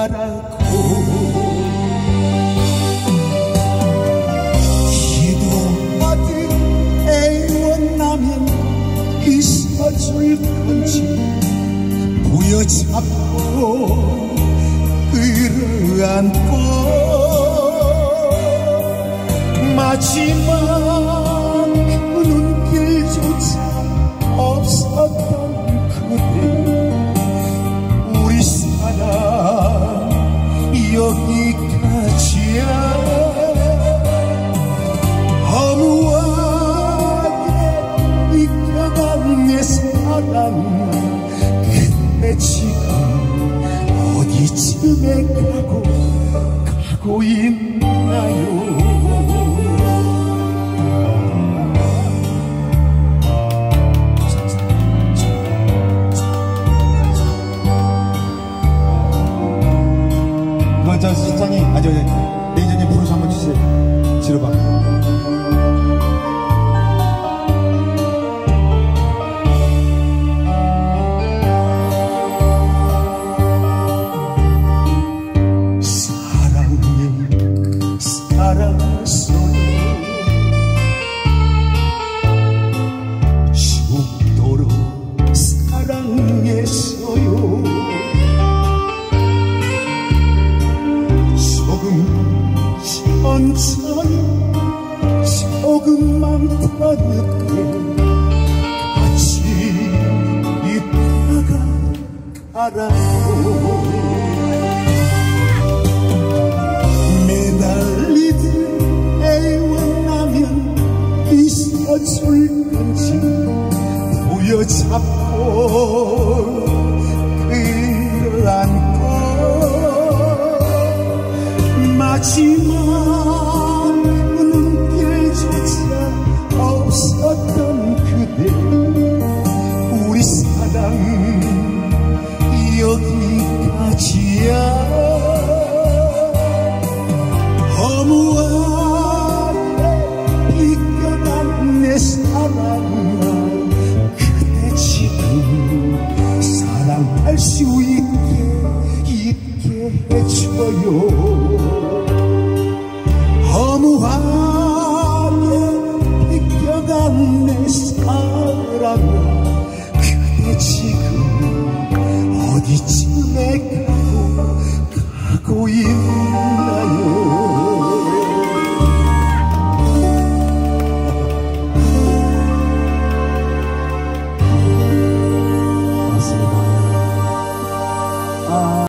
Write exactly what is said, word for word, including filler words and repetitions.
가라고 기도하듯 애원하면 있어줄 건지 부여잡고 끌어안고 마지막 그 눈길조차 없었던 그대 우리 사랑 여기까지야 허무하게 익혀간 내 사랑 그대 지금 어디쯤에 가고 가고 있나요 저 시장이 아저 매니저님 부르서 한번 주세요. 지르봐. 사랑해 사랑했어요 죽도록 사랑했어요 천천히 조금만 더 늦게 같이 있다가 가라고 매달리듯 애원하면 있어줄 건지 부여잡고 끌어안고 마지막 눈길조차 없었던 그대 우리 사랑 여기까지야 허무하게 비껴간 내 사랑아 그대 지금 사랑할 수 있게 있게 해줘요